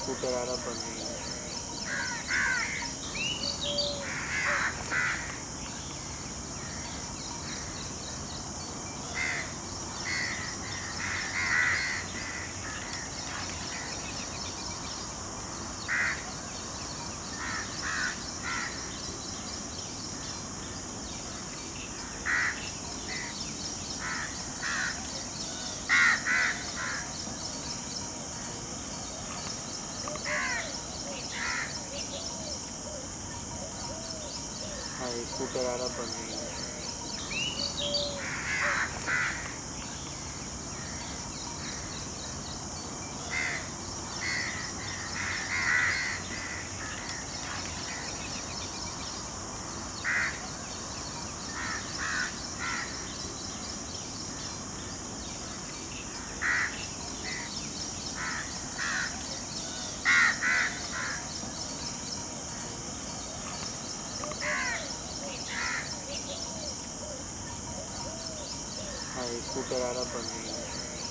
Scooter आ रहा बंद नहीं है। हाँ, ये स्कूटर आ रहा बंद नहीं है। हाँ, ये स्कूटर आ रहा बंद नहीं है।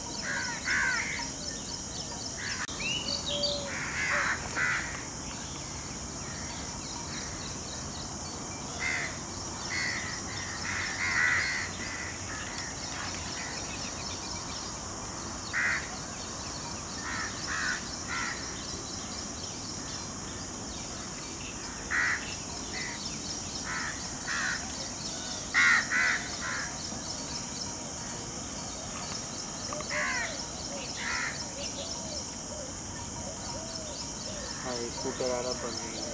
हाँ, ये स्कूटर आ रहा बंद नहीं है।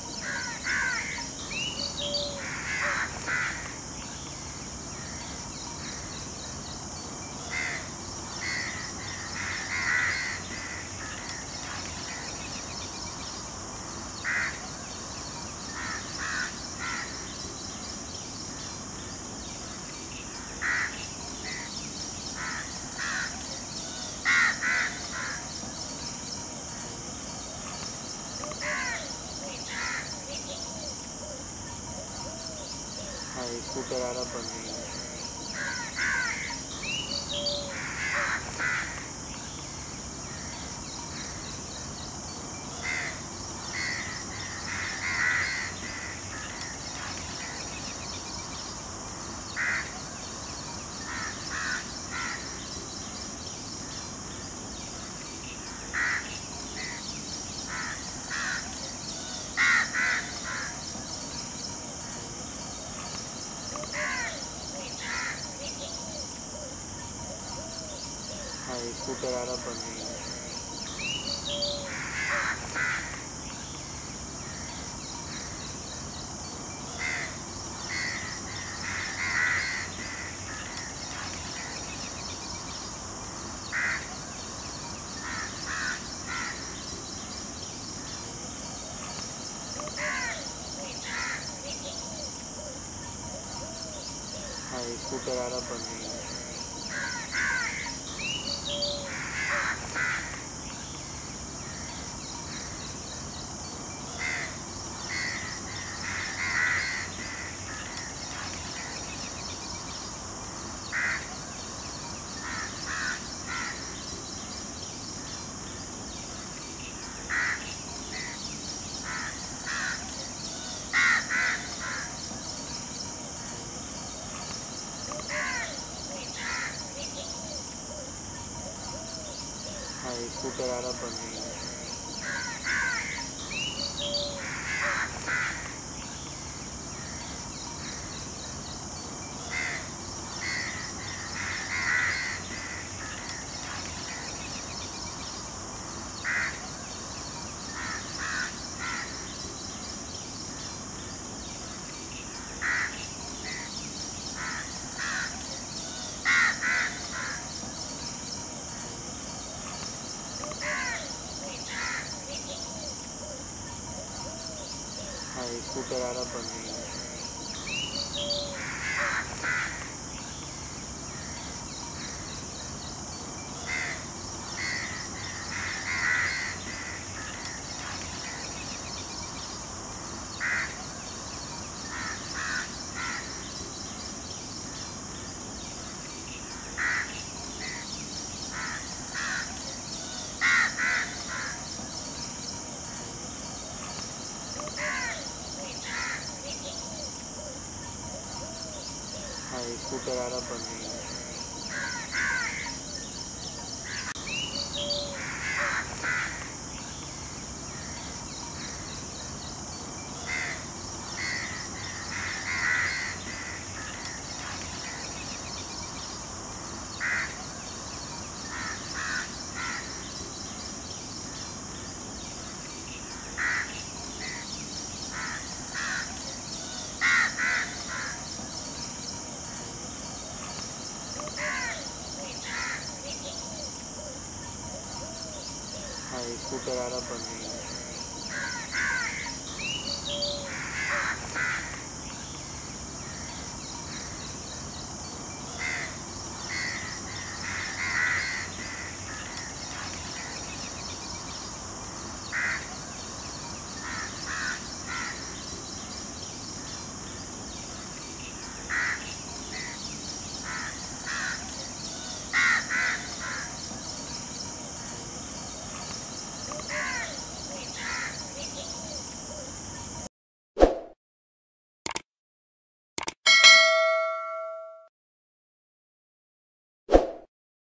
हाँ, ये स्कूटर आ रहा बंद नहीं है। हाँ, ये स्कूटर आ रहा बंद नहीं है। हाँ, ये स्कूटर आ रहा बंद नहीं है। हाँ, ये स्कूटर आ रहा बंद नहीं है। हाँ, ये स्कूटर आ रहा बंद नहीं है। हाँ स्कूटर आरा बन रही है। हाँ स्कूटर आरा बन रही है।